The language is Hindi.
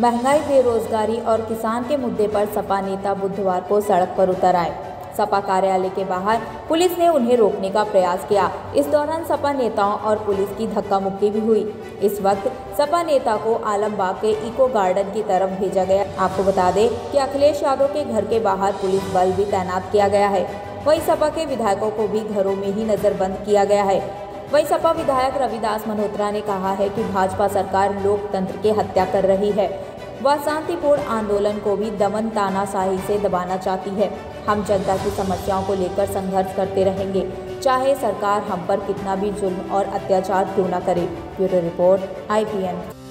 महंगाई, बेरोजगारी और किसान के मुद्दे पर सपा नेता बुधवार को सड़क पर उतर आए। सपा कार्यालय के बाहर पुलिस ने उन्हें रोकने का प्रयास किया। इस दौरान सपा नेताओं और पुलिस की धक्का मुक्की भी हुई। इस वक्त सपा नेता को आलमबाग के इको गार्डन की तरफ भेजा गया। आपको बता दें कि अखिलेश यादव के घर के बाहर पुलिस बल भी तैनात किया गया है। वहीं सपा के विधायकों को भी घरों में ही नजरबंद किया गया है। वहीं सपा विधायक रविदास मल्होत्रा ने कहा है कि भाजपा सरकार लोकतंत्र की हत्या कर रही है। वह शांतिपूर्ण आंदोलन को भी दमन तानाशाही से दबाना चाहती है। हम जनता की समस्याओं को लेकर संघर्ष करते रहेंगे, चाहे सरकार हम पर कितना भी जुल्म और अत्याचार क्यों न करे। Bureau report IPN।